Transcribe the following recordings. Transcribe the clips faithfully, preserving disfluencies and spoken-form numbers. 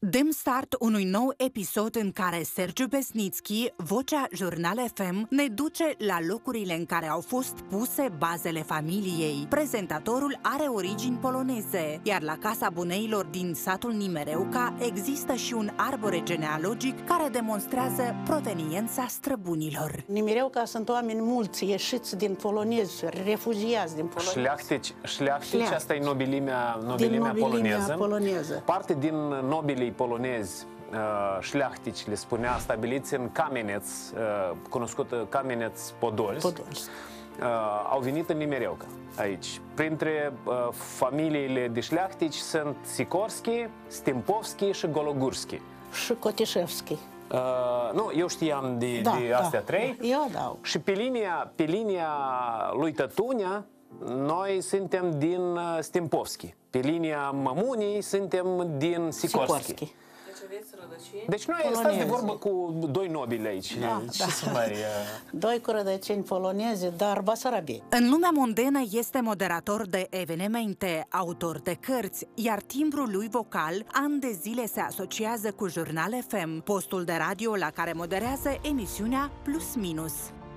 Dăm start unui nou episod în care Sergiu Besnițchi, vocea Jurnal F M, ne duce la locurile în care au fost puse bazele familiei. Prezentatorul are origini poloneze, iar la Casa Buneilor din satul Nimereuca există și un arbore genealogic care demonstrează proveniența străbunilor. Nimereuca sunt oameni mulți ieșiți din polonezi, refugiați din polonezi. Șleachtici, șleachtici, asta e nobilimea, nobilimea, nobilimea poloneză. poloneză. Parte din nobilii polonezi, uh, șleachtici, le spunea, stabiliți în Kameneț, uh, cunoscută Kameneț Podolsk, Podolsk. Uh, au venit în Nimereuca, aici. Printre uh, familiile de șleachtici sunt Sikorski, Stimpovski și Gologurski. Și Kotișevski. Uh, nu, eu știam de, Da, de astea da, trei. da. Eu dau. Și pe linia, pe linia lui Tătunea, noi suntem din uh, Stimpovski. Pe linia mămunii suntem din Sikorski. Sikorski. Deci aveți rădăcini? Deci noi Polonezi. stați de vorbă cu doi nobili aici. Da, Ce da. să mai... Uh... Doi cu rădăcini poloneze, dar basarabi. În lumea mondenă este moderator de evenimente, autor de cărți, iar timbrul lui vocal ani de zile se asociază cu Jurnal F M, postul de radio la care moderează emisiunea Plus Minus.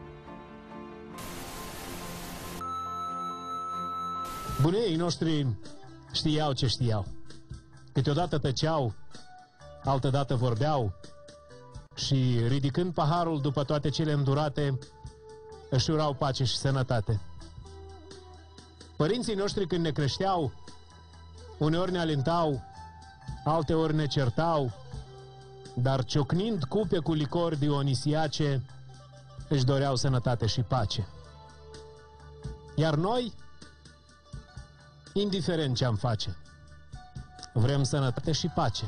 Buneii noștri știau ce știau. Câteodată tăceau, altădată vorbeau și, ridicând paharul după toate cele îndurate, își urau pace și sănătate. Părinții noștri, când ne creșteau, uneori ne alintau, alteori ne certau, dar ciocnind cupe cu licor dionisiace, își doreau sănătate și pace. Iar noi, indiferent ce-am face, vrem sănătate și pace.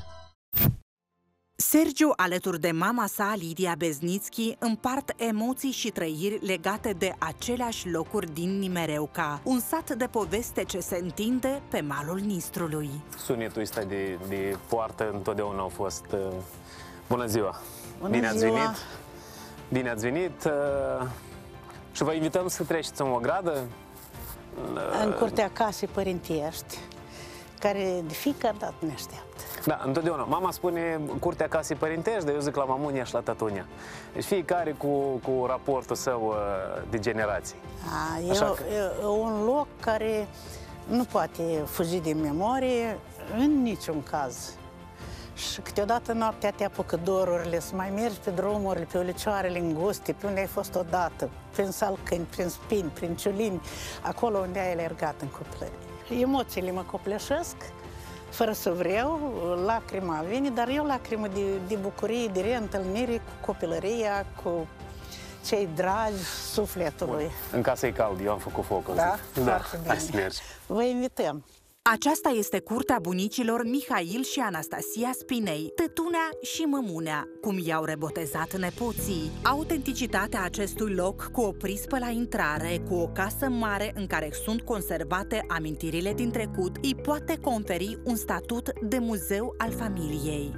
Sergiu, alături de mama sa, Lidia Besnițchi, împart emoții și trăiri legate de aceleași locuri din Nimereuca, un sat de poveste ce se întinde pe malul Nistrului. Sunetul ăsta de, de poartă întotdeauna au fost... Uh... Bună ziua! Bună Bine ați ziua. venit! Bine ați venit! Uh... Și vă invităm să treceți în ogradă. Uh... În curtea casei părintești, care de fiecare dată ne așteaptă. Da, întotdeauna. Mama spune curtea casei părintești, dar eu zic la mamunia și la tătunia. Deci fiecare cu, cu raportul său de generații. A, e, Așa că... e un loc care nu poate fugi din memorie în niciun caz. Și câteodată noaptea te apucă dorurile să mai mergi pe drumurile, pe ulicioarele înguste, pe unde ai fost odată, prin salcâni, prin spini, prin ciulimi, acolo unde ai alergat în copilărie. Emoțiile mă copleșesc, fără să vreau, lacrima vine, dar eu lacrimă de, de bucurie, de reîntâlnire cu copilăria, cu cei dragi sufletului. Bun. În casă e cald, eu am făcut focul. Da? Da, Foarte bine. hai să mergi. Vă invităm! Aceasta este curtea bunicilor Mihail și Anastasia Spinei, tătunea și mămunea, cum i-au rebotezat nepoții. Autenticitatea acestui loc, cu o prispă la intrare, cu o casă mare în care sunt conservate amintirile din trecut, îi poate conferi un statut de muzeu al familiei.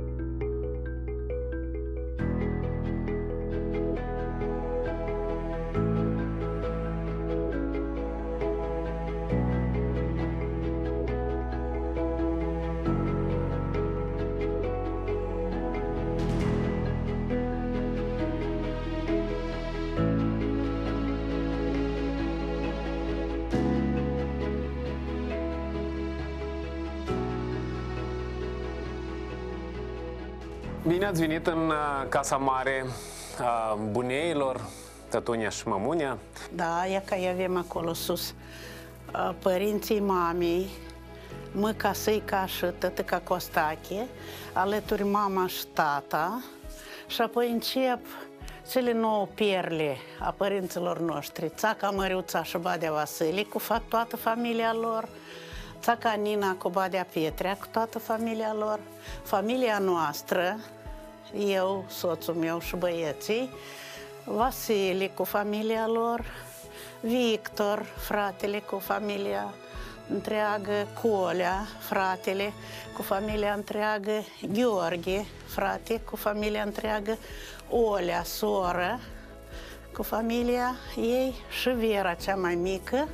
Bine ați venit în uh, casa mare a Buneilor, tătunia și mămunia. Da, e că avem acolo sus părinții mamei, măca Săica și tătăca Costache, alături mama și tata, și apoi încep cele nouă perle a părinților noștri, țaca Măriuța și Badea Vasile, cu toată familia lor, țaca Nina cu Badea Pietrea, cu toată familia lor, familia noastră, eu, soțul meu și băieții, Vasile cu familia lor, Victor, fratele cu familia întreagă, Colea, fratele cu familia întreagă, Gheorghe, frate cu familia întreagă, Olea, soră, cu familia ei și Vera, cea mai mică,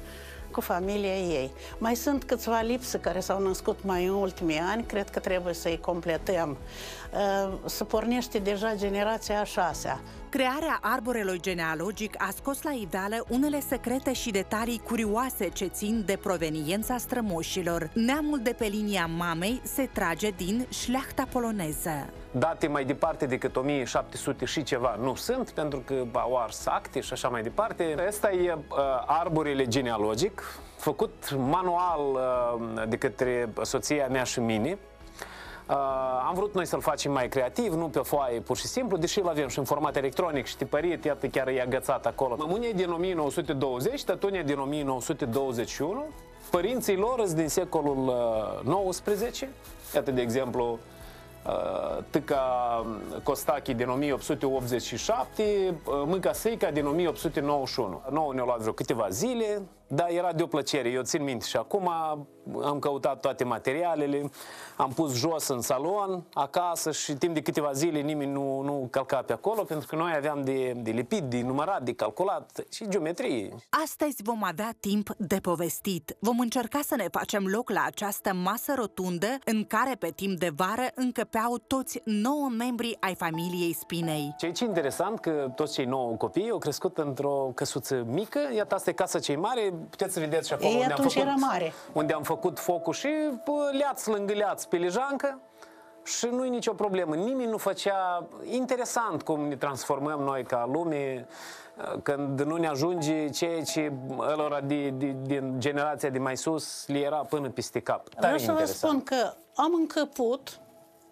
cu familia ei. Mai sunt câțiva lipse care s-au născut mai în ultimii ani, cred că trebuie să-i completăm. Se pornește deja generația a șasea. Crearea arborelui genealogic a scos la iveală unele secrete și detalii curioase ce țin de proveniența strămoșilor. Neamul de pe linia mamei se trage din șleachta poloneză. Date mai departe decât o mie șapte sute și ceva nu sunt, pentru că au ars acte și așa mai departe. Ăsta e uh, arborele genealogic, făcut manual uh, de către soția mea și mine. Uh, am vrut noi să-l facem mai creativ, nu pe foaie pur și simplu, deși îl avem și în format electronic și tipărit, iată chiar e agățat acolo. Mămunia din o mie nouă sute douăzeci, tătunia din o mie nouă sute douăzeci și unu, părinții lor sunt din secolul nouăsprezece, iată de exemplu tâca Costache din o mie opt sute optzeci și șapte, mâca Seica din o mie opt sute nouăzeci și unu. Nouă ne-au luat vreo câteva zile, dar era de o plăcere, eu țin minte și acum am căutat toate materialele, am pus jos în salon, acasă și timp de câteva zile nimeni nu, nu călca pe acolo, pentru că noi aveam de, de lipit, de numărat, de calculat și geometrie. Astăzi vom avea timp de povestit. Vom încerca să ne facem loc la această masă rotundă în care pe timp de vară încăpeau toți nouă membri ai familiei Spinei. Ce e interesant că toți cei nouă copii au crescut într-o căsuță mică, iată asta e casa cei mari, puteți să vedeți și acolo Ei, unde, am făcut, era mare. unde am făcut focul și leaț lângă leaț pe lejancă și nu e nicio problemă. Nimeni nu făcea... Interesant cum ne transformăm noi ca lume când nu ne ajunge ceea ce ălora de, de, din generația de mai sus le era până peste cap. Vreau să vă spun că am încăput,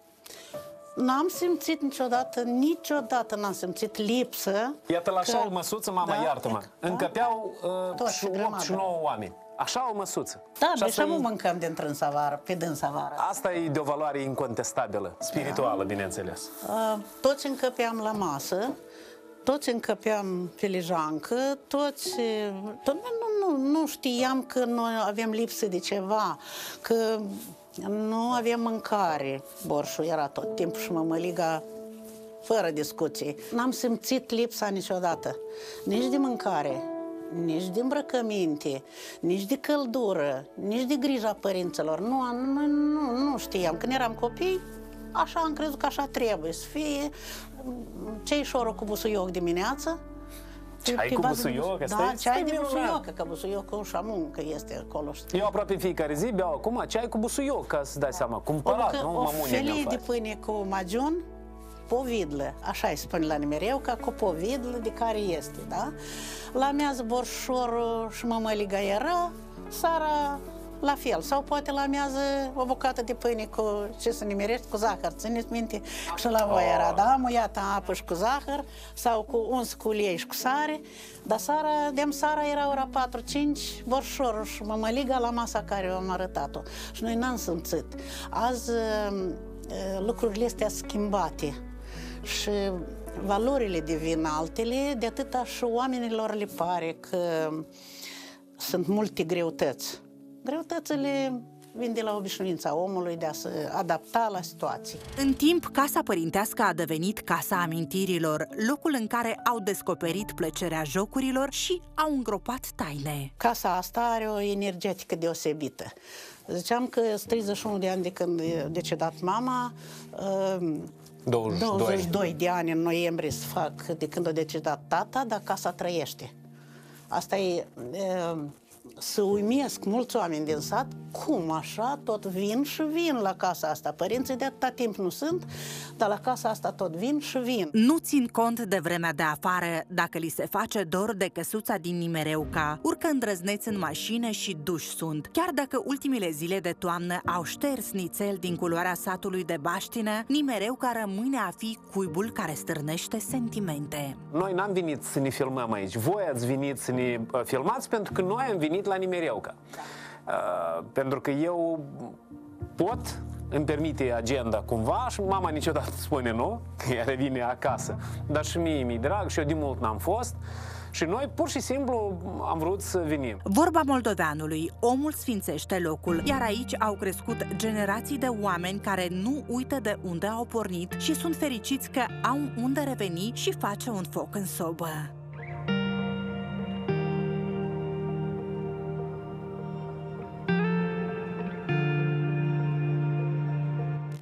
n-am simțit niciodată, niciodată n-am simțit lipsă. Iată la că... așa o măsuță, mama, da, oartă-mă, da? încăpeau uh, și opt și nouă oameni. Așa o măsuță. Da, deci nu e... mâncăm din trânsa vară, pe dânsa vară. Asta e de o valoare incontestabilă, spirituală, da. Bineînțeles. Uh, toți încăpeam la masă, toți încăpeam pe lejancă, toți... Tot, nu, nu, nu știam că noi avem lipsă de ceva, că nu aveam mâncare. Borșul era tot timpul și mămăliga fără discuții. N-am simțit lipsa niciodată, nici de mâncare, nici de îmbrăcăminte, nici de căldură, nici de grija părinților. Nu, nu, nu, nu știam. Când eram copii, așa am crezut că așa trebuie să fie. Ceișorul cu busuioc dimineață. Ceai cu busuioc? Da, ceai de busuioc, că busuiocul și muncă este acolo. Eu aproape fiecare zi beau acum ceai cu busuioc, ca să dai seama, cumpărat, nu? O felie de pâine cu magiun, povidlă, așa îi spune la nimereu, ca cu povidlă de care este, da? La miază borșorul și mămăliga era, sara la fel, sau poate la miază o bucată de pâine cu, ce să nimerești, cu zahăr, țineți minte? Și la voi era, da, muiată în apă și cu zahăr, sau cu uns cu ulei și cu sare, dar sara, de-am sara era ora patru cinci, borșorul și mămăliga la masa care am arătat-o. Și noi n-am simțit. Azi lucrurile astea schimbate și valorile devin altele, de atâta și oamenilor le pare că sunt multe greutăți. Greutățile vin de la obișnuința omului de a se adapta la situații. În timp, casa părintească a devenit casa amintirilor, locul în care au descoperit plăcerea jocurilor și au îngropat taine. Casa asta are o energetică deosebită. Ziceam că sunt treizeci și unu de ani de când a decedat mama, douăzeci și doi de ani în noiembrie se fac de când a decedat tata, dar casa trăiește. Asta e... Să uimesc mulți oameni din sat, cum așa, tot vin și vin la casa asta. Părinții de atâta timp nu sunt, dar la casa asta tot vin și vin. Nu țin cont de vremea de afară dacă li se face dor de căsuța din Nimereuca. Urcă îndrăzneți în mașină și duși sunt. Chiar dacă ultimile zile de toamnă au șters nițel din culoarea satului de baștină, Nimereuca rămâne a fi cuibul care stârnește sentimente. Noi n-am venit să ne filmăm aici. Voi ați venit să ne filmați pentru că noi am venit la Nimereuca. Da. Uh, pentru că eu pot, îmi permite agenda cumva și mama niciodată spune nu, că ea revine acasă. Dar și mie mi-e drag și eu de mult n-am fost și noi pur și simplu am vrut să venim. Vorba moldoveanului, omul sfințește locul, iar aici au crescut generații de oameni care nu uită de unde au pornit și sunt fericiți că au unde reveni și face un foc în sobă.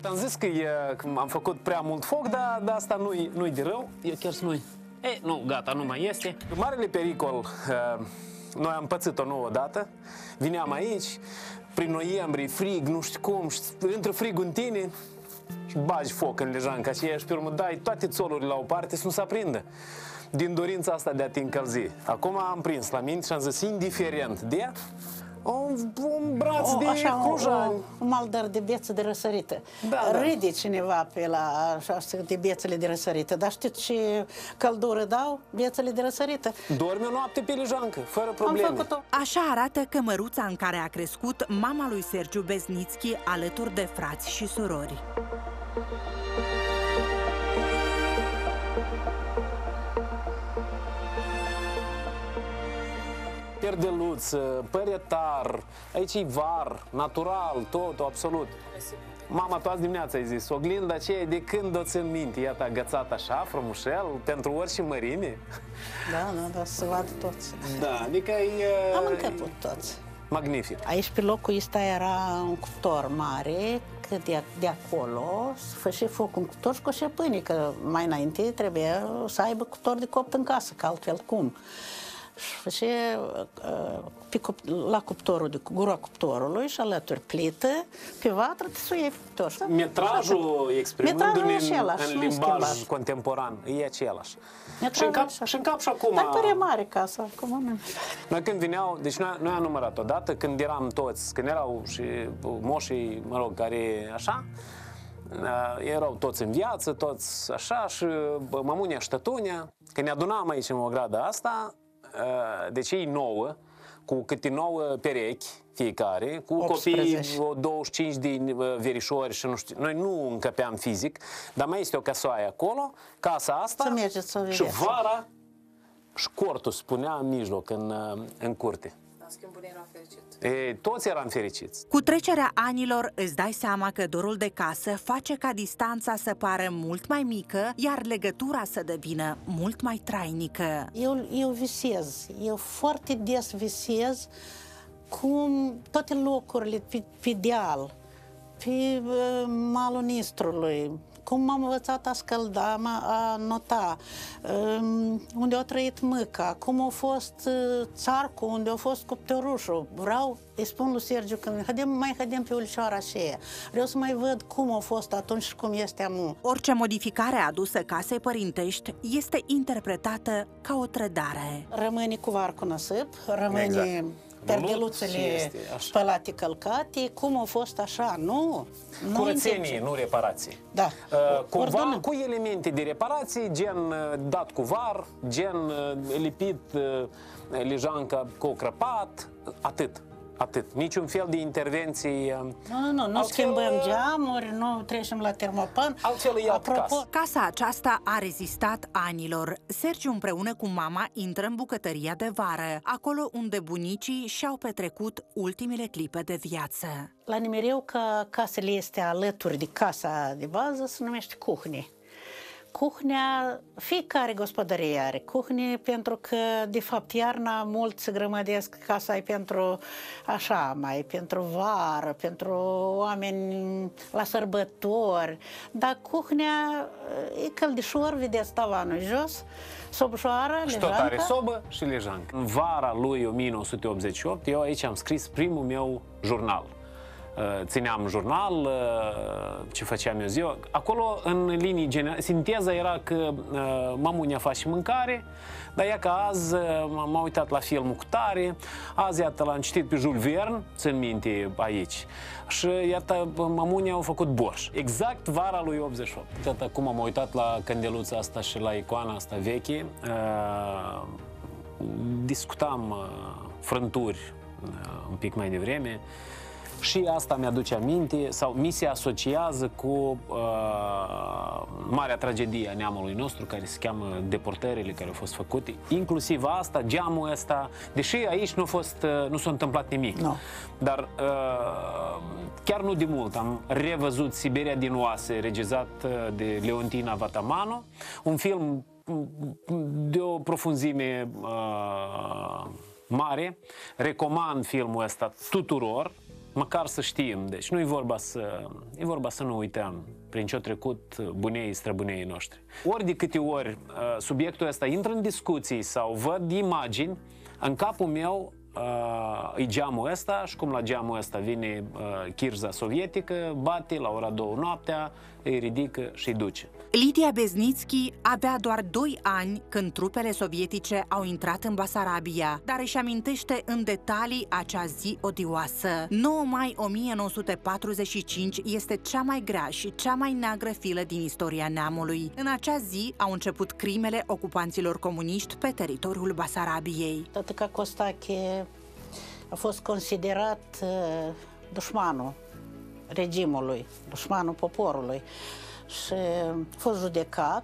Am zis că, e, că am făcut prea mult foc, dar, dar asta nu-i nu-i de rău. E chiar să nu-i... E, nu, gata, nu mai este. Marele pericol, uh, noi am pățit-o nouă dată. Vineam aici, prin noiembrie, frig, nu știu cum, și intră frigul în tine și bagi foc în lejanca aceea și pe urmă dai toate țolurile la o parte să nu se aprindă. Din dorința asta de a te încălzi. Acum am prins la minte și am zis, indiferent de un, un braț o, de așa, clujani. Un maldar de beță de răsărită. Da, da. Râde cineva pe la așa, de bețele de răsărită. Dar știți ce căldură dau bețele de răsărită? Dormi o noapte pe lejancă, fără probleme. Am făcut-o. Așa arată cămăruța în care a crescut mama lui Sergiu Besnițchi alături de frați și surori. Perdeluț, păretar, aici e var, natural, totul, absolut. Mama toată dimineața ai zis, oglinda aceea de când o țin minte, iată agățat așa, frumușel, pentru orice mărime. Da, da, da, să vadă toți. Da, adică e... Am încăput toți. Magnific. Aici pe locul ăsta era un cuptor mare, că de, de acolo se făcea foc un cuptor și coșea pâine, că mai înainte trebuia să aibă cuptor de copt în casă, că altfel cum. Și făcea uh, pe cup, la cuptorul, de gura cuptorului și alături plită, pe vatră te suiei cuptor. Metrajul, exprimându-ne în, în limbaj contemporan, e același. Și în cap și, în cap și acum... Dar părea mare casa, acum. Noi când vineau, deci noi, noi am numărat odată, când eram toți, când erau și moșii, mă rog, care așa, erau toți în viață, toți așa, și mămunia și tătunia, când ne adunam aici în ograda asta, deci ei nouă, cu câte nouă perechi fiecare, cu copii, o douăzeci și cinci de verișori și nu știu, noi nu încăpeam fizic, dar mai este o căsoaie acolo, casa asta și vara și cortul spunea în mijloc, în, în curte. În schimb, bunii erau fericiți. E, toți eram fericiți. Cu trecerea anilor îți dai seama că dorul de casă face ca distanța să pară mult mai mică, iar legătura să devină mult mai trainică. Eu, eu visez, eu foarte des visez cum toate locurile pe, pe deal, pe uh, malul Nistrului, cum m-am învățat a scălda, a nota, um, unde a trăit mâca, cum a fost uh, țarcul, unde a fost cuptorușul. Vreau, îi spun lui Sergiu, când hădem, mai hădem pe ulicioara aceea. Vreau să mai văd cum a fost atunci și cum este amu. Orice modificare adusă casei părintești este interpretată ca o trădare. Rămâne cu varcul năsâp, rămâne... Exact. Perdeluțele spălate, călcate, cum a fost așa, nu? Curățenie, nu reparații. Da. Uh, cumva, cu elemente de reparații, gen dat cu var, gen lipit uh, lejanca cu crăpat, atât. Atât. Niciun fel de intervenții. Nu, nu, nu, nu schimbăm geamuri, nu trecem la termopan. Altfel e alt casă. Casa aceasta a rezistat anilor. Sergiu împreună cu mama intră în bucătăria de vară, acolo unde bunicii și-au petrecut ultimele clipe de viață. La nimereu că casele este alături de casa de bază se numește cuhne. Cuhnea, fiecare gospodărie are cuhne, pentru că, de fapt, iarna mult se grămădesc casa e pentru, așa, mai pentru vară, pentru oameni la sărbători, dar cuhnea e căldișor, vedeți tavanul jos, sobșoară, lejancă. Și tot are sobă și lejancă. În vara lui o mie nouă sute optzeci și opt, eu aici am scris primul meu jurnal. Țineam jurnal, ce făceam eu ziua. Acolo, în linii generale, sinteza era că mamunia face mâncare, dar ea că azi m-am uitat la filmul cu tare, azi, iată, l-am citit pe Jules Verne, țin minte aici, și iată, mamunia a făcut borș. Exact vara lui optzeci și opt. Iată, acum am uitat la candeluța asta și la icoana asta veche, discutam frânturi un pic mai devreme, și asta mi-aduce aminte, sau mi se asociază cu uh, marea tragedie a neamului nostru, care se cheamă deportările care au fost făcute. Inclusiv asta, geamul ăsta, deși aici nu, a fost, uh, nu s-a întâmplat nimic. No. Dar uh, chiar nu de mult am revăzut Siberia din oase, regizat de Leontina Vatamano, un film de o profunzime uh, mare. Recomand filmul ăsta tuturor. măcar să știm. Deci nu e vorba să, e vorba să nu uităm prin ce-au trecut bunei, străbunei noștri. Ori de câte ori subiectul ăsta intră în discuții sau văd imagini, în capul meu Uh, e geamul ăsta și cum la geamul ăsta vine uh, chirza sovietică, bate la ora două noaptea, îi ridică și îi duce. Lidia Beznițchi avea doar doi ani când trupele sovietice au intrat în Basarabia, dar își amintește în detalii acea zi odioasă. nouă mai o mie nouă sute patruzeci și cinci este cea mai grea și cea mai neagră filă din istoria neamului. În acea zi au început crimele ocupanților comuniști pe teritoriul Basarabiei. Tătăca Costache a fost considerat uh, dușmanul regimului, dușmanul poporului. Și a fost judecat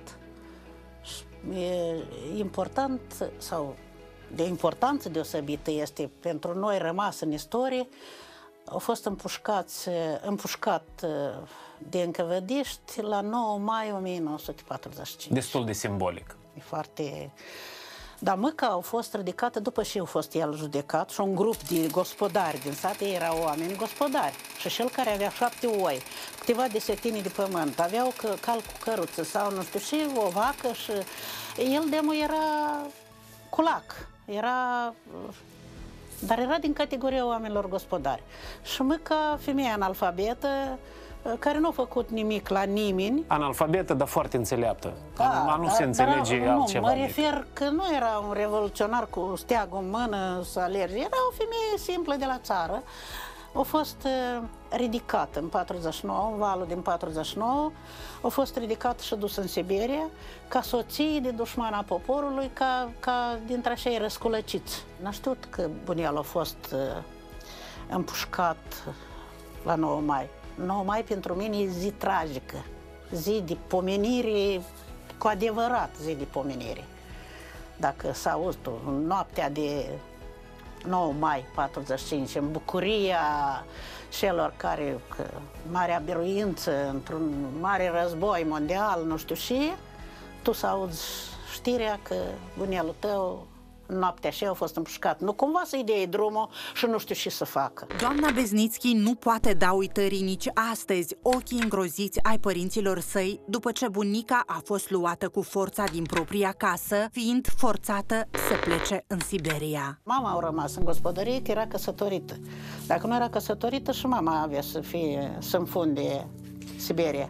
și e important, sau de importanță deosebită este pentru noi rămas în istorie, au fost împușcați, împușcat de încăvădiști la nouă mai o mie nouă sute patruzeci și cinci. Destul de simbolic. E foarte... Dar măca au fost ridicate după ce a fost el judecat și un grup de gospodari din sat, ei erau oameni gospodari. Și cel care avea șapte oi, câteva desetine de pământ, aveau cal cu căruță sau nu știu și o vacă și el demu era culac, era... dar era din categoria oamenilor gospodari. Și măca, femeia analfabetă, care nu a făcut nimic la nimeni. Analfabetă, dar foarte înțeleaptă. Da, nu dar, se înțelege dar, altceva. Nu, mă refer că nu era un revoluționar cu steagul în mână să alerge. Era o femeie simplă de la țară. A fost uh, ridicată în patruzeci și nouă, în valul din patruzeci și nouă, a fost ridicată și dusă în Siberia ca soție de dușmana poporului, ca, ca dintre acei răsculăciți. N-a știut că buniel a fost uh, împușcat la nouă mai. nouă mai pentru mine e zi tragică, zi de pomenire, cu adevărat zi de pomenire. Dacă s-a auzit noaptea de nouă mai patruzeci și cinci, în bucuria celor care, că, marea biruință într-un mare război mondial, nu știu și, tu să auzi știrea că bunielul tău noaptea și a fost împușcat. Nu cumva să-i dea drumul și nu știu ce să facă. Doamna Beznițchi nu poate da uitării nici astăzi ochii îngroziți ai părinților săi după ce bunica a fost luată cu forța din propria casă, fiind forțată să plece în Siberia. Mama a rămas în gospodărie că era căsătorită. Dacă nu era căsătorită și mama avea să fie, să înfunde Siberia.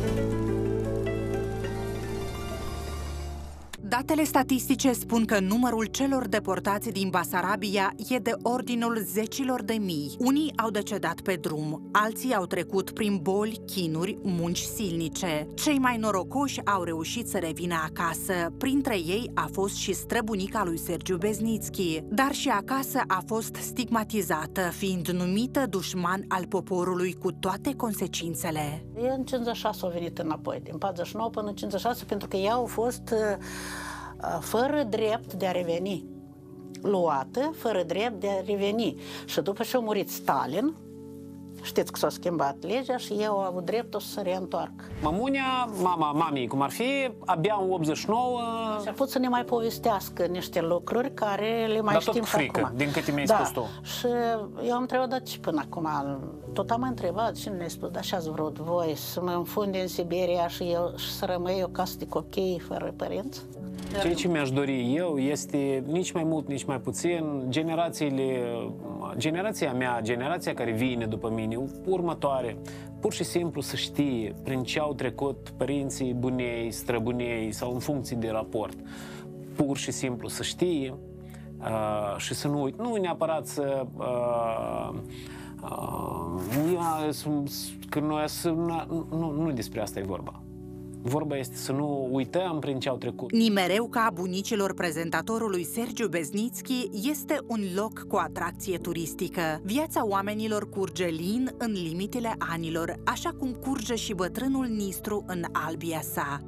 Datele statistice spun că numărul celor deportați din Basarabia e de ordinul zecilor de mii. Unii au decedat pe drum, alții au trecut prin boli, chinuri, munci silnice. Cei mai norocoși au reușit să revină acasă. Printre ei a fost și străbunica lui Sergiu Beznițchi, dar și acasă a fost stigmatizată, fiind numită dușman al poporului cu toate consecințele. E în cincizeci și șase au venit înapoi, din patruzeci și nouă până în cincizeci și șase, pentru că ea au fost fără drept de a reveni, luată fără drept de a reveni. Și după ce a murit Stalin, știți că s-a schimbat legea și eu au avut dreptul să se reîntoarcă. Mamunia, mama mamii, cum ar fi, abia în optzeci și nouă... Și a putut să ne mai povestească niște lucruri care le mai dar știm tot cu frică, acum. din câte mi-ai da. spus tu. Și eu am întrebat, dar ce până acum? Tot am întrebat și ne-a spus, dar ce-ați vrut voi? Să mă înfunde în Siberia și, eu, și să rămâi o casă de copii fără părinți? Ceea ce mi-aș dori eu este nici mai mult, nici mai puțin generațiile, generația mea, generația care vine după mine, următoare, pur și simplu să știe prin ce au trecut părinții bunei, străbunei sau în funcție de raport. Pur și simplu să știe uh, și să nu uit, nu neapărat să uh, uh, că noi să, nu, nu despre asta e vorba. Vorba este să nu uităm prin ce au trecut. Nimereuca bunicilor prezentatorului Sergiu Beznițchi este un loc cu atracție turistică. Viața oamenilor curge lin în limitele anilor, așa cum curge și bătrânul Nistru în albia sa.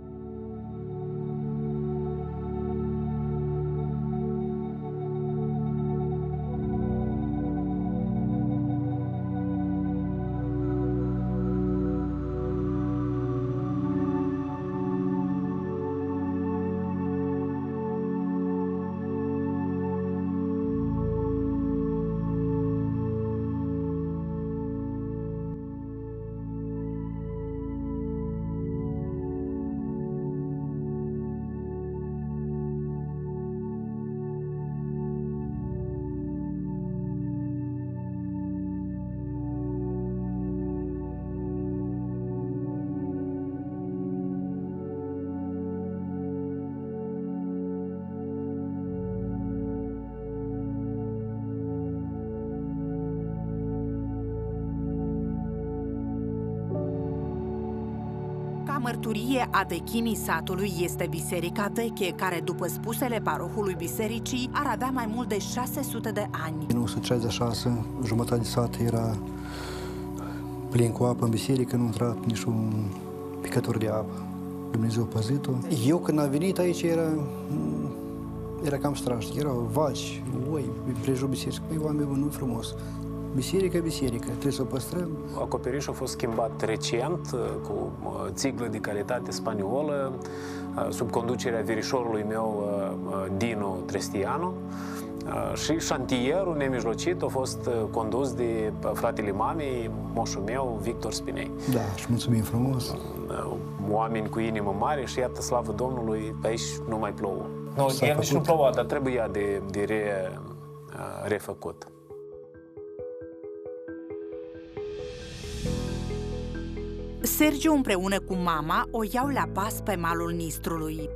Singura mărturie a vechimii satului este biserica veche, care, după spusele parohului bisericii, ar avea mai mult de șase sute de ani. În o sută șaizeci și șase, jumătate de sat era plin cu apă în biserică, nu a intrat niciun picătur de apă. Dumnezeu a păzit-o. Eu când am venit aici era, era cam strașnic, erau vaci, oi, prejur bisericii. Păi, oameni buni, nu frumos. Biserică, biserică, trebuie să o păstrăm. Acoperișul a fost schimbat recent cu țiglă de calitate spaniolă, sub conducerea verișorului meu, Dino Trestianu, și șantierul nemijlocit a fost condus de fratele mamei, moșul meu, Victor Spinei. Da, și mulțumim frumos. Oameni cu inimă mare și iată, slavă Domnului, pe aici nu mai plouă. Nu, el nici nu plouă, dar trebuie ea de, de re, refăcut. Sergiu împreună cu mama o iau la pas pe malul Nistrului.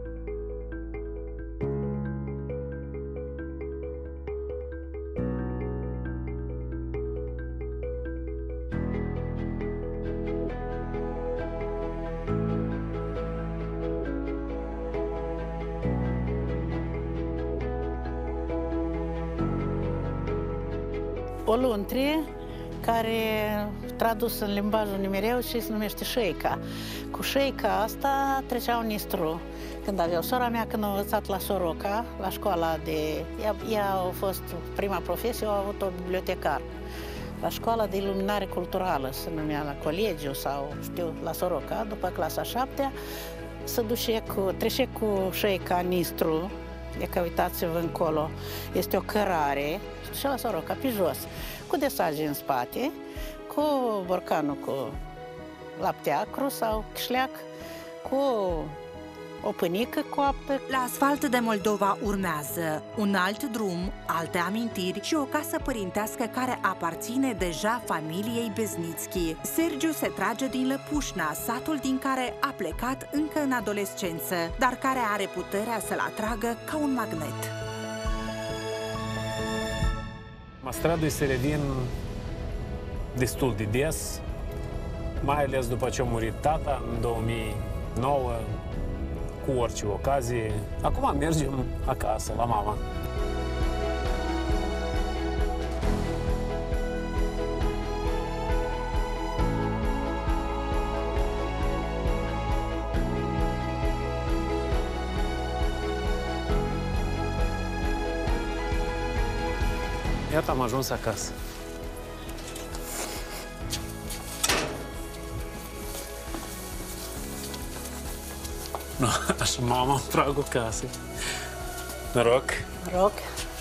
O luntrie care, tradus în limbajul nimereu, și se numește șeica. Cu șeica asta treceau Nistru. Când aveau sora mea, când a învățat la Soroca, la școala de... Ea, ea a fost prima profesie, a avut o bibliotecar. La școala de iluminare culturală, se numea la colegiu sau, știu, la Soroca, după clasa șaptea, se duce cu, trece cu șeica Nistru. E că uitați-vă încolo, este o cărare, și la Soroca, pe jos, cu desage în spate, cu borcanul cu lapte acru sau șleac, cu o pânică cu apă. La asfalt de Moldova urmează un alt drum, alte amintiri și o casă părintească care aparține deja familiei Beznițchi. Sergiu se trage din Lăpușna, satul din care a plecat încă în adolescență, dar care are puterea să-l atragă ca un magnet. Mă strădui să revin destul de des, mai ales după ce a murit tata în două mii nouă, cu orice ocazie. Acum mergem acasă, la mama. Iată, am ajuns acasă. No, așa, mama, în pragul casei. Noroc! Noroc!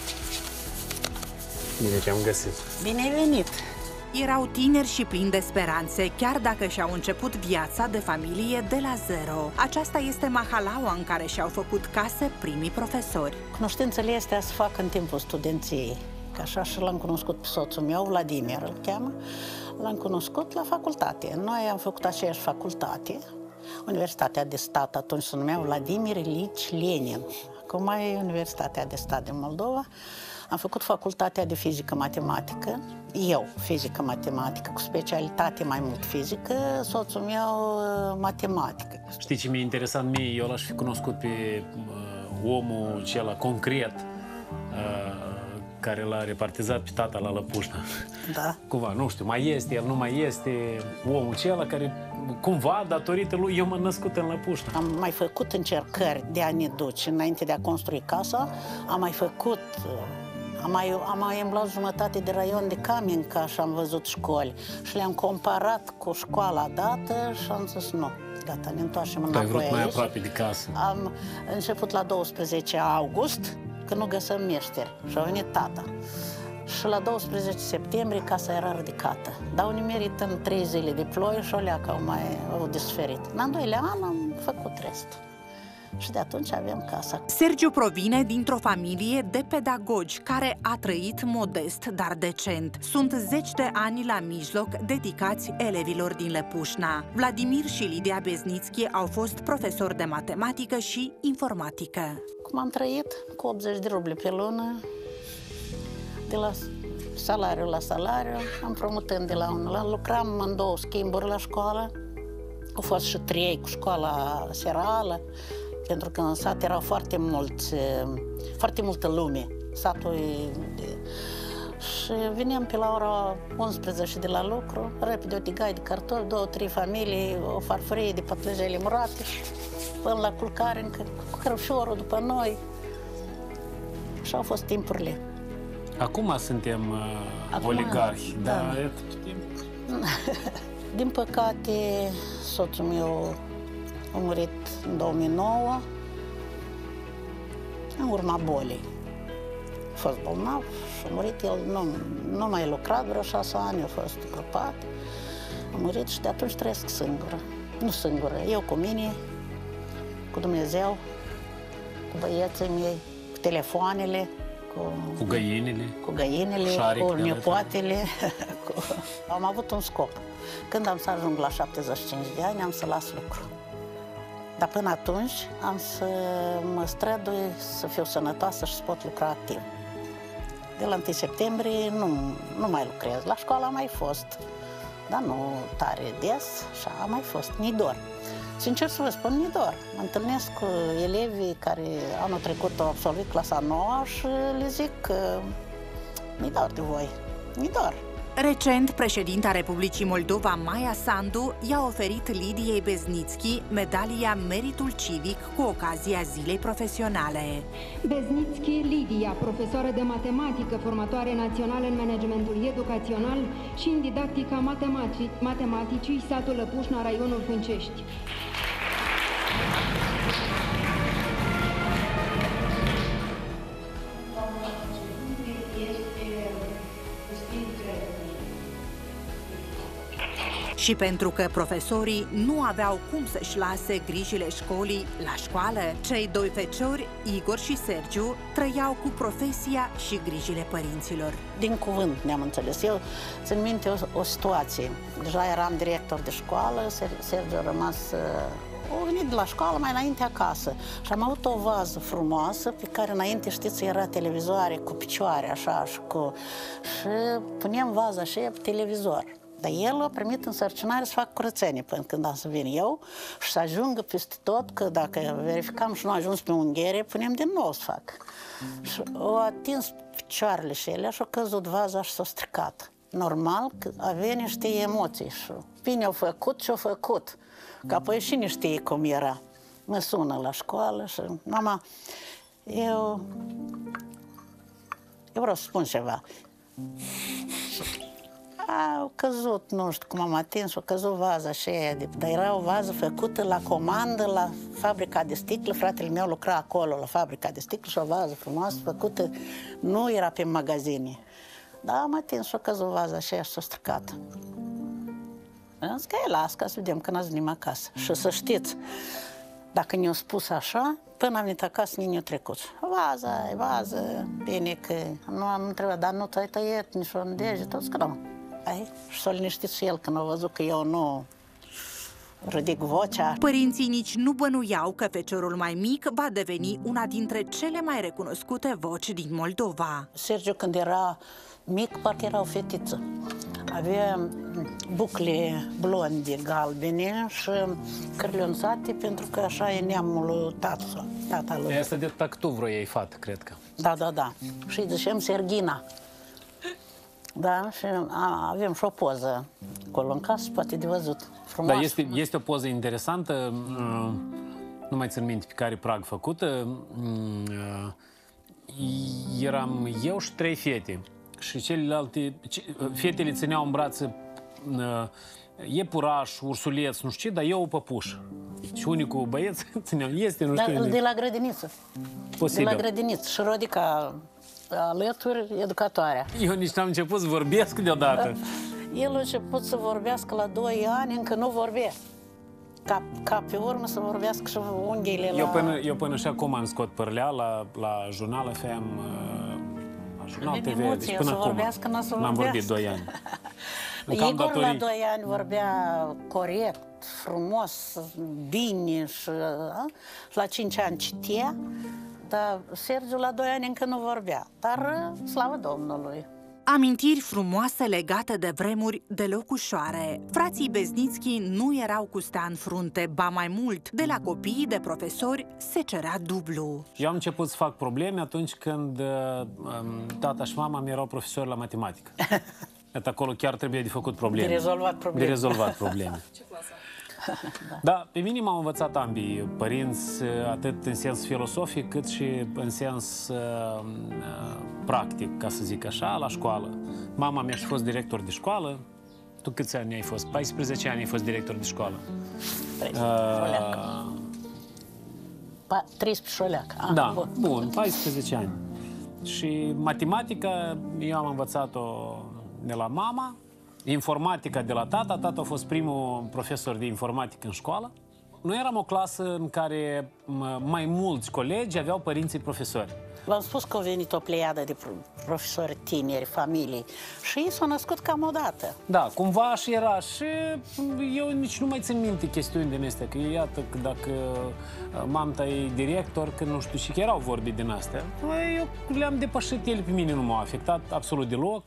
Bine ce am găsit. Bine ai venit! Erau tineri și plini de speranțe, chiar dacă și-au început viața de familie de la zero. Aceasta este mahalaua în care și-au făcut case primii profesori. Cunoștințele astea se fac în timpul studenției. Că așa și l-am cunoscut pe soțul meu, Vladimir îl cheamă. L-am cunoscut la facultate. Noi am făcut aceeași facultate. Universitatea de Stat, atunci se numea Vladimir Ilici Lenin. Acum e Universitatea de Stat din Moldova. Am făcut facultatea de fizică-matematică. Eu, fizică-matematică, cu specialitate mai mult fizică, soțul meu matematică. Știi ce mi-e interesant mie? Eu l-aș fi cunoscut pe uh, omul acela concret, uh, care l-a repartizat pe tata la Lăpușna. Da. Cumva, nu știu, mai este, el nu mai este, omul acela care, cumva, datorită lui, eu m-am născut în Lăpușna. Am mai făcut încercări de a ne duce înainte de a construi casa, am mai făcut, am mai, am mai îmblat jumătate de raion de Camenca și am văzut școli și le-am comparat cu școala dată și am zis nu. Gata, ne întoarcem înapoi aici. Ai vrut mai aproape de casă. Am început la doisprezece august, că nu găsăm meșteri, și a venit tata. Și la doisprezece septembrie casa era ridicată. Dar au nimerit în trei zile de ploaie și o leacă au mai au desferit. În al doilea an am făcut restul. Și de atunci avem casa. Sergiu provine dintr-o familie de pedagogi care a trăit modest, dar decent. Sunt zeci de ani la mijloc dedicați elevilor din Lăpușna. Vladimir și Lidia Beznițchi au fost profesori de matematică și informatică. Cum am trăit? Cu optzeci de ruble pe lună, de la salariu la salariu, împrumutând de la unul. Lucram în două schimburi la școală, Au fost și trei cu școala serală, pentru că în sat erau foarte mulți, foarte multă lume. Satul e de... Și veneam pe la ora unsprezece de la lucru, repede o tigaie de cartofi, două, trei familii, o farfurie de pătlăjele murate și până la culcare încă cu cărășorul după noi. Și au fost timpurile. Acum suntem uh, Acum, oligarhi, da. dar... Din păcate, soțul meu a murit în două mii nouă, în urma bolii. A fost bolnav și a murit. El nu, nu mai lucrat vreo șase ani, a fost grupat. A murit și de atunci trăiesc singură. Nu singură, eu cu mine, cu Dumnezeu, cu băieții mei, cu telefoanele, cu, cu găinile, cu, găinile, cu nepoatele. cu... Am avut un scop. Când am să ajung la șaptezeci și cinci de ani, am să las lucru. Dar până atunci am să mă strădui să fiu sănătoasă și să pot lucra activ. De la întâi septembrie nu, nu mai lucrez. La școală am mai fost, dar nu tare des și am mai fost. Mi dor. Sincer să vă spun, mi dor. Mă întâlnesc cu elevii care anul trecut au absolvit clasa nouă și le zic că mi dor de voi. Mi dor. Recent, președinta Republicii Moldova, Maia Sandu, i-a oferit Lidiei Beznițchi medalia Meritul Civic cu ocazia Zilei Profesionale. Beznițchi Lidia, profesoară de matematică, formatoare națională în managementul educațional și în didactica matematic matematicii, satul Lăpușna, raionul Fâncești. Și pentru că profesorii nu aveau cum să-și lase grijile școlii la școală, cei doi feciori, Igor și Sergiu, trăiau cu profesia și grijile părinților. Din cuvânt ne-am înțeles. Eu țin minte o, o situație. Deja eram director de școală, Sergiu a rămas... O venit de la școală mai înainte acasă și am avut o vază frumoasă pe care înainte, știți, era televizoare cu picioare, așa, și cu... și puneam vaza așa pe televizor. Dar el a primit însărcinare să fac curățenie până când am să vin eu și să ajungă peste tot, că dacă verificam și nu a ajuns pe unghiere, punem din nou să fac. Și au atins picioarele și ele și a căzut vaza și s-a stricat. Normal că avea niște emoții și bine au făcut și au făcut. Că apoi și nu știe cum era. Mă sună la școală și mama, eu, eu vreau să spun ceva. Au căzut, nu știu cum am atins, a căzut vaza și aia, dar era o vază făcută la comandă la fabrica de sticlă, fratele meu lucra acolo la fabrica de sticlă și o vază frumoasă făcută, nu era pe magazine. Dar am atins și a căzut vaza și aia și s-a stricat. Am zis că e, las, ca să vedem când ați venim acasă. Și să știți, dacă ne-au spus așa, până am venit acasă, nici ne-au trecut. Vaza, e vază, bine că nu am întrebat, dar nu ți-ai tăiat nici un deget, tot că nu. Ai? Și s-a liniștit și el când a văzut că eu nu ridic vocea. Părinții nici nu bănuiau că feciorul mai mic va deveni una dintre cele mai recunoscute voci din Moldova. Sergiu, când era mic, parcă era o fetiță. Avea bucle blonde, galbene și cârlionțate, pentru că așa e neamul lui tata, tata lui. Asta de tactu vroiei fată, cred că. Da, da, da. Și îi zicem Serghina. Da, și a, avem și o poză acolo în casă, poate de văzut. Frumoasă. Da, este, este o poză interesantă, nu mai țin minte pe care prag făcută. Eram eu și trei fete. Și celelalte, fetele țineau în brațe iepuraș, ursuleț, nu știu ce, dar eu o păpuș. Și unicul băieț țineam, este, nu știu. Da, de la grădiniță. Posibil. De la grădiniță. Și Rodica alături, educatoarea. Eu nici n-am început să vorbesc deodată. El a început să vorbească la doi ani, încă nu vorbea. Ca, ca pe urmă să vorbească și unghiile la... Eu până, eu până și acum am scot părlea la, la Jurnal F M, la Jurnal T V, deci până acum n-am vorbit doi ani. Igor datorii... la doi ani vorbea corect, frumos, bine și, a? Și la cinci ani citea, dar Sergiu la doi ani încă nu vorbea, dar slavă Domnului. Amintiri frumoase legate de vremuri deloc ușoare. Frații Beznițchi nu erau cu stea în frunte, ba mai mult, de la copiii de profesori se cerea dublu. Eu am început să fac probleme atunci când uh, tata și mama mi erau profesori la matematică. Iată, acolo chiar trebuie de făcut probleme. De rezolvat probleme. De rezolvat probleme. Ce clasă? Da, pe mine m-au învățat ambii părinți, atât în sens filosofic, cât și în sens uh, practic, ca să zic așa, la școală. Mama mea și fost director de școală. Tu câți ani ai fost? paisprezece ani ai fost director de școală. treisprezece șoleac. Ah, da, bun. bun, paisprezece ani. Și matematica eu am învățat-o de la mama, informatica de la tata. Tata a fost primul profesor de informatică în școală. Noi eram o clasă în care mai mulți colegi aveau părinții profesori. V-am spus că au venit o pleiadă de profesori tineri, familii, și ei s-au născut cam odată. Da, cumva și era. Și eu nici nu mai țin minte chestiuni din astea, că iată că dacă mamta e director, că nu știu și că erau vorbi din astea. Eu le-am depășit, ele pe mine nu m-au afectat absolut deloc.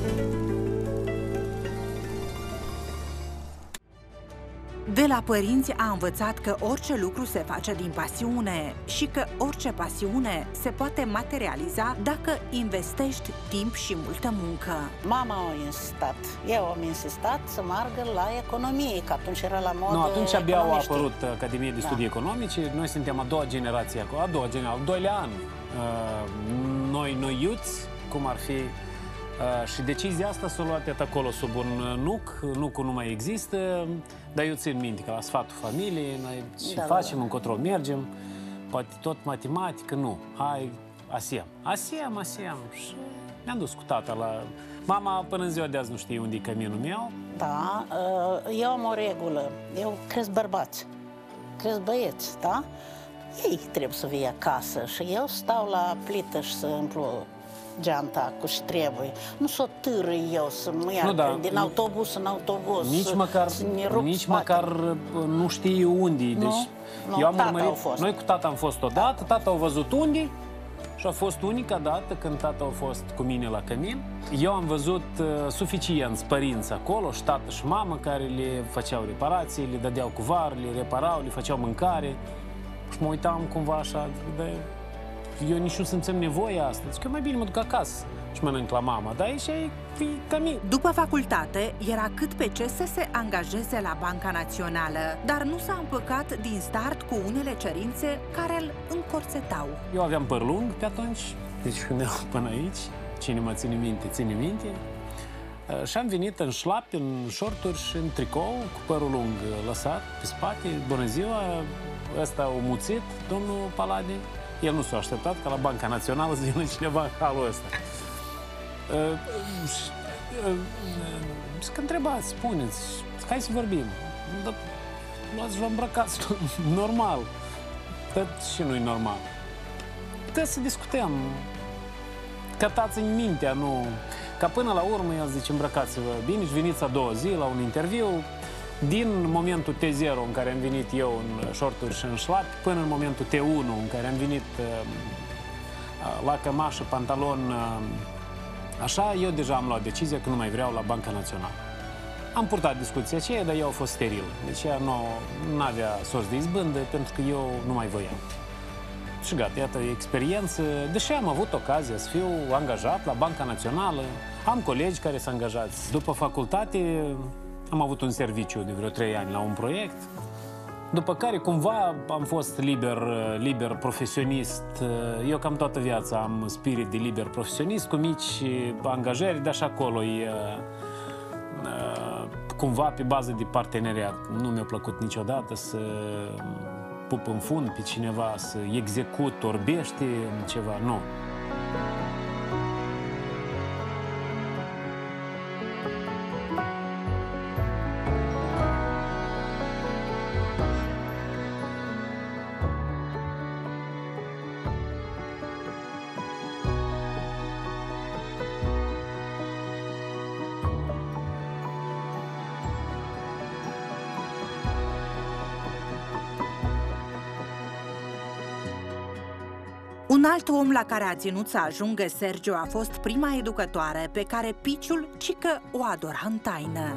De la părinți a învățat că orice lucru se face din pasiune și că orice pasiune se poate materializa dacă investești timp și multă muncă. Mama a insistat, eu am insistat să meargă la economie, că atunci era la modă. Nu, atunci abia au economiștii. apărut Academie de Studii da. Economice. Noi suntem a doua generație acolo, a doua generație, al doilea an. Noi, noi iuți, cum ar fi. Uh, și decizia asta s-a luat acolo sub un nuc, nucul nu mai există, dar eu țin minte că la sfatul familiei, noi și da, facem, da, da. încotro mergem, poate tot matematică, nu, hai, asiem, asiem, asiem. Și ne-am dus cu tata la... Mama până în ziua de azi nu știe unde e căminul meu. Da, uh, eu am o regulă, eu cresc bărbați, cresc băieți, da? Ei trebuie să vie acasă și eu stau la plită și să împlu geanta cu și trebuie. Nu s-o târâi eu să mă iau da, din autobuz în autobuz. Nici măcar, nici măcar nu știi unde. Deci, nu, nu, eu am tata urmărit, au fost. Noi cu tata am fost odată, tata a văzut unde și a fost unica dată când tata a fost cu mine la cămin. Eu am văzut uh, suficienți părinți acolo, și tată și mamă, care le făceau reparații, le dădeau cu var, le reparau, le făceau mâncare. Și mă uitam cumva așa, de... eu nici nu simțeam nevoia asta. Zic, eu mai bine mă duc acasă și mănânc la mama, dar aici e cămin. După facultate, era cât pe ce să se angajeze la Banca Națională, dar nu s-a împăcat din start cu unele cerințe care îl încorsetau. Eu aveam păr lung pe atunci, deci când până aici, cine mă ține minte, ține minte. Și am venit în șlapi, în șorturi și în tricou, cu părul lung lăsat pe spate. Bună ziua, ăsta a muțit, domnul Palade. El nu s-a așteptat ca la Banca Națională să vină cineva în halul ăsta. Și că întrebați, spuneți, hai să vorbim. Dar luați și vă îmbrăcați normal. Tot și nu-i normal. Trebuie să discutăm. Cătați în mintea, nu... Ca până la urmă, el zice, îmbrăcați-vă bine și veniți a doua zi la un interviu. Din momentul T zero în care am venit eu în șorturi și în șlapi, până în momentul T unu în care am venit uh, la cămașă, pantalon, uh, așa, eu deja am luat decizia că nu mai vreau la Banca Națională. Am purtat discuția aceea, dar eu a fost steril. Deci ea nu avea sorți de izbândă, pentru că eu nu mai voiam. Și gata, iată, experiență. Deși am avut ocazia să fiu angajat la Banca Națională, am colegi care s-au angajați. După facultate, am avut un serviciu de vreo trei ani la un proiect, după care cumva am fost liber, liber profesionist. Eu cam toată viața am spirit de liber profesionist, cu mici angajări, dar și acolo e cumva pe bază de parteneriat. Nu mi-a plăcut niciodată să pup în fund pe cineva, să execut orbește ceva, nu. Un alt om la care a ținut să ajungă Sergiu a fost prima educătoare pe care Piciul cică o adora în taină.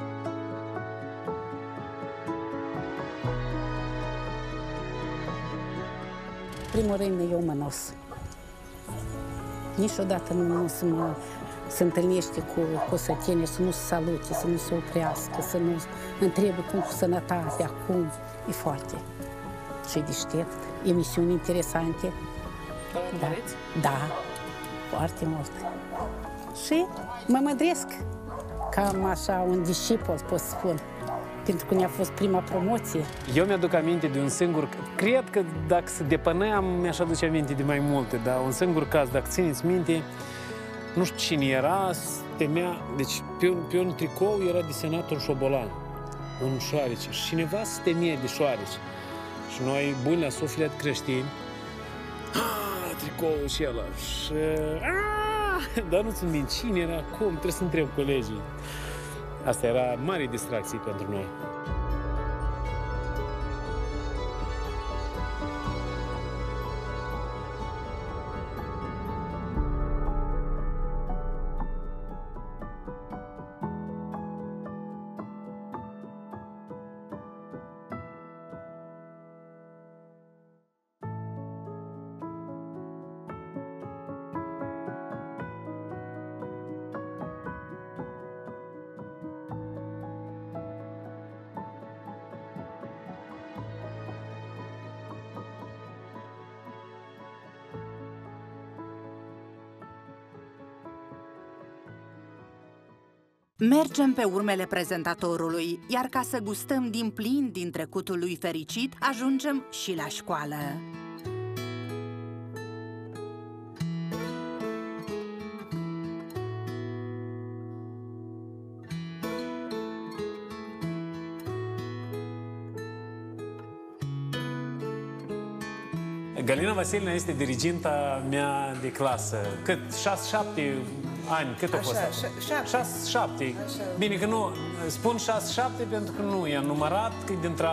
Primul rând, eu mănos. Niciodată nu, nu să mă se întâlnește cu, cu sătene, să nu se salute, să nu se oprească, să nu întrebe cum cu sănătatea, cum. E foarte. Și deștept, emisiuni interesante. Da, da, foarte mult. Și mă mândresc. Cam așa, un discipol, pot să spun. Pentru că ne-a fost prima promoție. Eu mi-aduc aminte de un singur... Cred că dacă se depăneam, mi-aș aduce aminte de mai multe, dar un singur caz, dacă țineți minte, nu știu cine era, temea... Deci, pe un, pe un tricou era desenat un șobolan, un șoarece. Și cineva se temea de șoarece. Și noi, buni la suflet creștini, aaa, tricoul și ăla. Și... Aaa, dar nu-ți minte cine era, cum, trebuie să întreb colegii. Asta era mare distracție pentru noi. Mergem pe urmele prezentatorului, iar ca să gustăm din plin din trecutul lui fericit, ajungem și la școală. Galina Vasilina este diriginta mea de clasă. Cât? șase șapte ani, cât a fost? șase șapte. Bine că nu, spun șase șapte pentru că nu i-am numărat, că dintre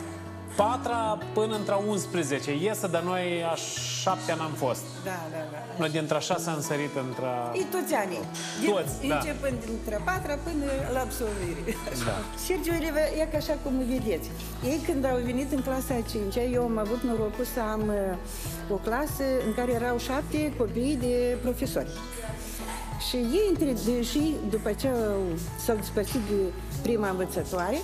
patra până între unsprezece. Iesă, dar noi a șaptea n-am fost. Da, da, da. Noi dintre șase am sărit între... E toți anii. Toți, da. Începând dintre patra până la absolvire. Da. Sergiu e ca așa cum vedeți. Ei când au venit în clasa a cincea, eu am avut norocul să am o clasă în care erau șapte copii de profesori. Și ei, între, deși după ce s-au despărțit de prima învățătoare,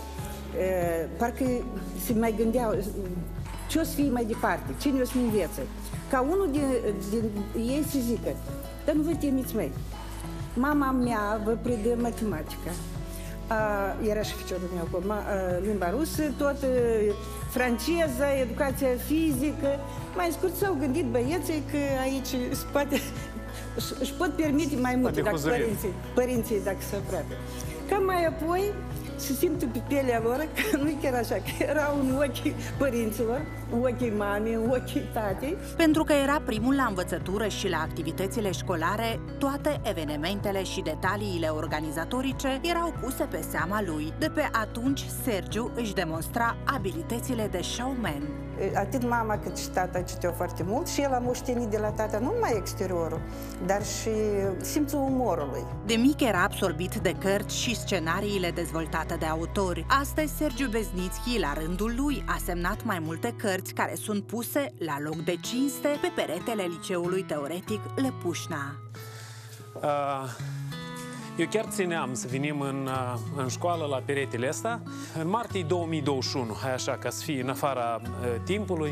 parcă se mai gândeau ce o să fie mai departe, cine o să învețe. Ca unul din, din ei să zică, dar nu vă temeți, măi, mama mea vă predă matematica. A, era și ficiorul meu cu a, limba rusă, tot franceză, educația fizică. Mai scurt s-au gândit băieții că aici spate își pot permite mai mult dacă părinții, părinții dacă se aproape. Cam mai apoi se simte pe pielea lor că nu e chiar așa, că era în ochii părinților, în ochii mamei, în ochii tatei. Pentru că era primul la învățătură și la activitățile școlare, toate evenimentele și detaliile organizatorice erau puse pe seama lui. De pe atunci, Sergiu își demonstra abilitățile de showman. Atât mama cât și tata citeau foarte mult și el a moștenit de la tata nu numai exteriorul, dar și simțul umorului. De mic era absorbit de cărți și scenariile dezvoltate de autori. Astăzi, Sergiu Besnițchi, la rândul lui, a semnat mai multe cărți care sunt puse la loc de cinste pe peretele Liceului Teoretic Lăpușna. Uh... Eu chiar țineam să venim în, în școală la peretele ăsta. În martie două mii douăzeci și unu, hai așa, ca să fie în afara uh, timpului,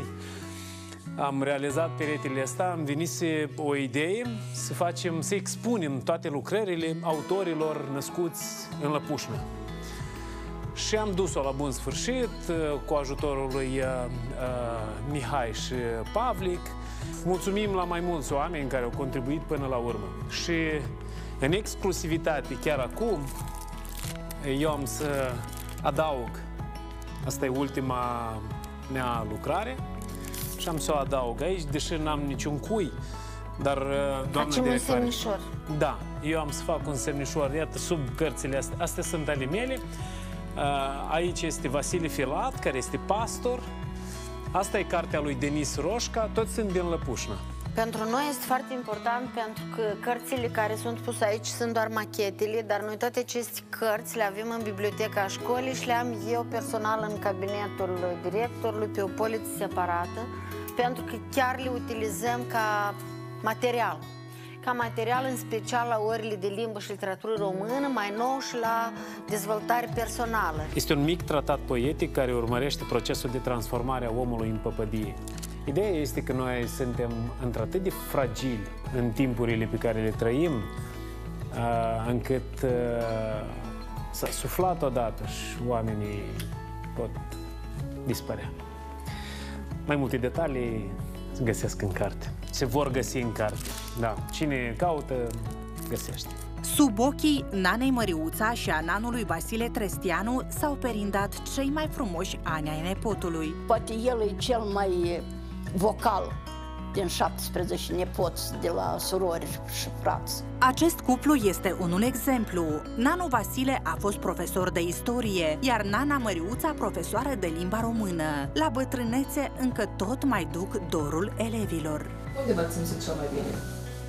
am realizat peretele ăsta, am venit o idee să facem, să expunem toate lucrările autorilor născuți în Lăpușna. Și am dus-o la bun sfârșit, uh, cu ajutorul lui uh, uh, Mihai și Pavlic. Mulțumim la mai mulți oameni care au contribuit până la urmă. Și în exclusivitate, chiar acum, eu am să adaug, asta e ultima mea lucrare, și am să o adaug aici, deși n-am niciun cui, dar, doamnă Facem un directoare, semnișor. Da, eu am să fac un semnișor, iată, sub cărțile astea, astea sunt ale mele. Aici este Vasile Filat, care este pastor. Asta e cartea lui Denis Roșca, toți sunt din Lăpușna. Pentru noi este foarte important pentru că cărțile care sunt puse aici sunt doar machetele, dar noi toate aceste cărți le avem în biblioteca școlii și le am eu personal în cabinetul directorului pe o poliță separată, pentru că chiar le utilizăm ca material. Ca material în special la orele de limbă și literatură română, mai nou și la dezvoltare personală. Este un mic tratat poetic care urmărește procesul de transformare a omului în păpădie. Ideea este că noi suntem într-atât de fragili în timpurile pe care le trăim, încât s-a suflat odată și oamenii pot dispărea. Mai multe detalii se găsesc în carte. Se vor găsi în carte. Da. Cine caută, găsește. Sub ochii Nanei Măriuța și a nanului Vasile Trestianu s-au perindat cei mai frumoși ani ai nepotului. Poate el e cel mai vocal din șaptesprezece nepoți de la surori și frați. Acest cuplu este unul exemplu. Nanu Vasile a fost profesor de istorie, iar nana Măriuța profesoară de limba română. La bătrânețe încă tot mai duc dorul elevilor. Unde v-ați simțit cel mai bine?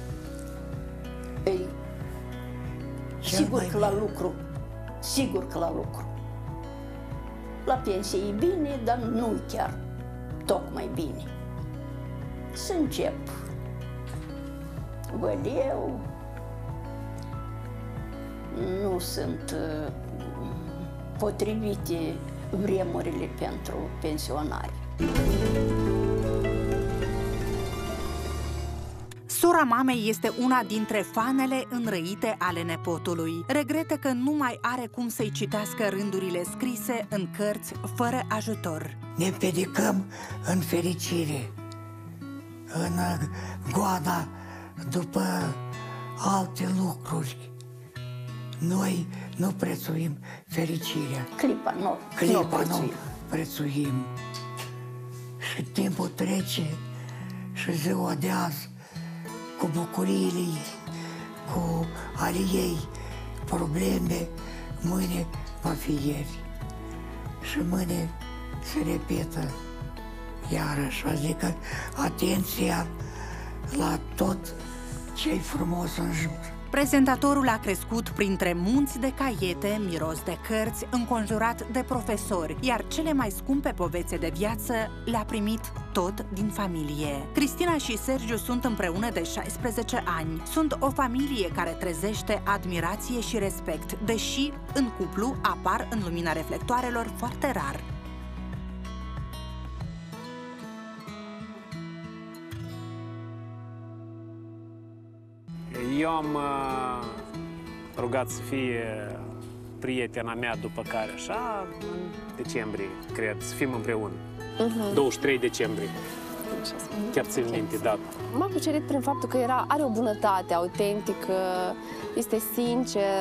Ei, sigur că la lucru. Sigur că la lucru. La pensie e bine, dar nu chiar tocmai bine. Să încep. Văd eu, nu sunt uh, potrivite vremurile pentru pensionari. Sora mamei este una dintre fanele înrăite ale nepotului. Regretă că nu mai are cum să-i citească rândurile scrise în cărți fără ajutor. Ne pedicăm în fericire, în goana după alte lucruri. Noi nu prețuim fericirea. Clipa nu, Clipa nu prețuim. nu prețuim. Și timpul trece și ziua de azi, cu bucuriile ei, cu ale ei probleme, mâine va fi ieri. Și mâine se repetă iarăși, adică atenția la tot ce-i frumos în jur. Prezentatorul a crescut printre munți de caiete, miros de cărți, înconjurat de profesori, iar cele mai scumpe povețe de viață le-a primit tot din familie. Cristina și Sergiu sunt împreună de șaisprezece ani. Sunt o familie care trezește admirație și respect, deși în cuplu apar în lumina reflectoarelor foarte rar. Eu am uh, rugat să fie prietena mea, după care așa, în decembrie, cred, să fim împreună. Uh-huh. douăzeci și trei decembrie. Chiar țin minte data. M-a cucerit prin faptul că era, are o bunătate autentică, este sincer,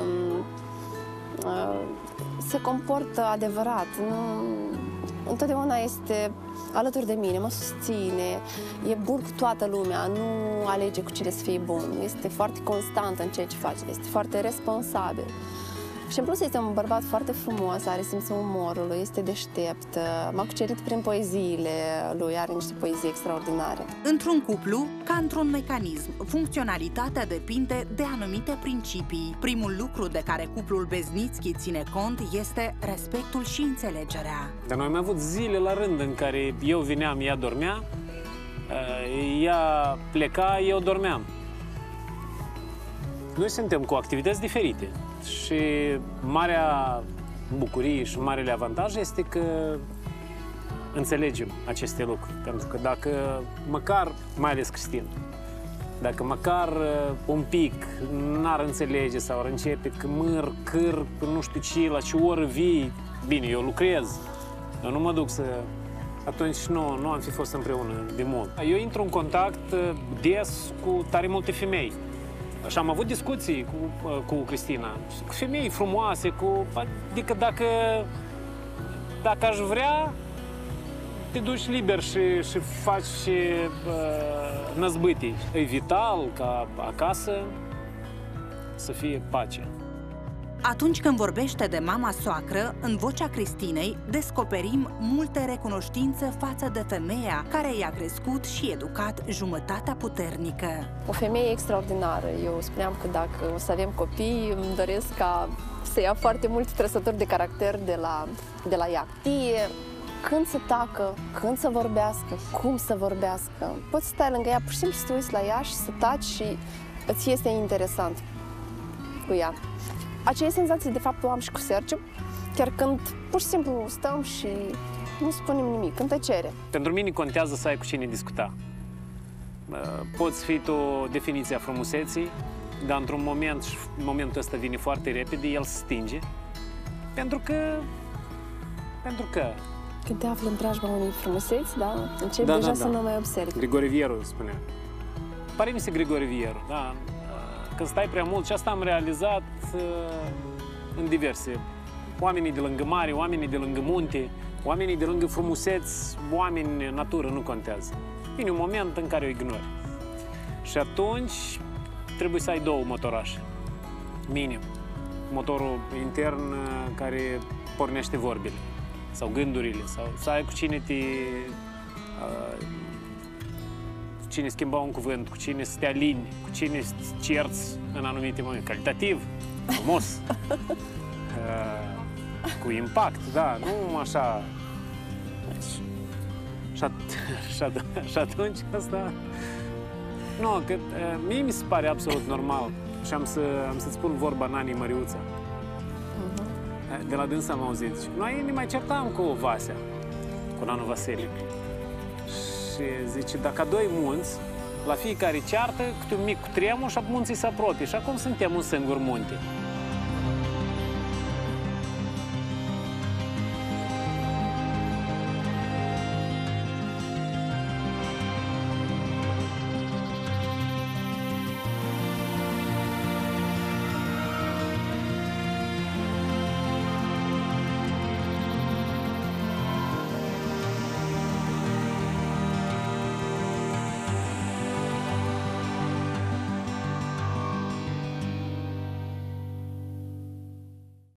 se comportă adevărat. Nu, întotdeauna este alături de mine, mă susține, e bun cu toată lumea, nu alege cu cine să fie bun. Este foarte constant în ceea ce face, este foarte responsabil. Și în plus este un bărbat foarte frumos, are simțul umorului, este deștept, m-a cucerit prin poeziile lui, are niște poezii extraordinare. Într-un cuplu, ca într-un mecanism, funcționalitatea depinde de anumite principii. Primul lucru de care cuplul Beznițchi ține cont este respectul și înțelegerea. Dar noi am avut zile la rând în care eu vineam, ea dormea, ea pleca, eu dormeam. Noi suntem cu activități diferite. Și marea bucurie și marele avantaj este că înțelegem aceste lucruri. Pentru că dacă măcar, mai ales Cristina, dacă măcar un pic n-ar înțelege sau ar începe că măr, câr, nu știu ce, la ce oră vii, bine, eu lucrez, eu nu mă duc să... Atunci nu, nu am fi fost împreună de mult. Eu intru în contact des cu tare multe femei. Și am avut discuții cu, cu Cristina, cu femei frumoase, cu, adică dacă, dacă aș vrea, te duci liber și, și faci uh, năzbâtii. E vital ca acasă să fie pace. Atunci când vorbește de mama soacră, în vocea Cristinei descoperim multe recunoștințe față de femeia care i-a crescut și educat jumătatea puternică. O femeie extraordinară. Eu spuneam că dacă o să avem copii, îmi doresc ca să ia foarte multe trăsături de caracter de la, de la ea. Știe când să tacă, când să vorbească, cum să vorbească. Poți să stai lângă ea, pur și simplu să te uiți la ea și să taci și îți este interesant cu ea. Aceeași senzații, de fapt, o am și cu Sergiu, chiar când pur și simplu stăm și nu spunem nimic, în tăcere. Pentru mine contează să ai cu cine discuta. Poți fi tu definiția frumuseții, dar într-un moment, și momentul ăsta vine foarte repede, el se stinge. Pentru că... Pentru că... Când te afli în preajma unei frumuseți, da, începi da, deja da, să da. nu mai observi. Grigore Vieru spunea. Pare mi se Grigore Vieru, da. Când stai prea mult, și asta am realizat uh, în diverse. Oamenii de lângă mare, oamenii de lângă munte, oamenii de lângă frumuseți, oameni, natură, nu contează. Vine un moment în care o ignori. Și atunci trebuie să ai două motorașe, minim. Motorul intern uh, care pornește vorbile sau gândurile, sau să ai cu cine te... Uh, cine schimba un cuvânt, cu cine să te alini, cu cine să cerți în anumite momente. Calitativ, frumos, uh, cu impact, da, nu așa. Și, at și, at și atunci asta... Nu, că uh, mie mi se pare absolut normal și am, să, am să-ți spun vorba Nani Măriuța. Uh-huh. De la dânsa am auzit. Noi ne mai certam cu Vasea, cu Nanu Vasile. Și zice, dacă doi munți, la fiecare ceartă, câte un mic cutremur și munții se apropie. Și acum suntem un singur munte.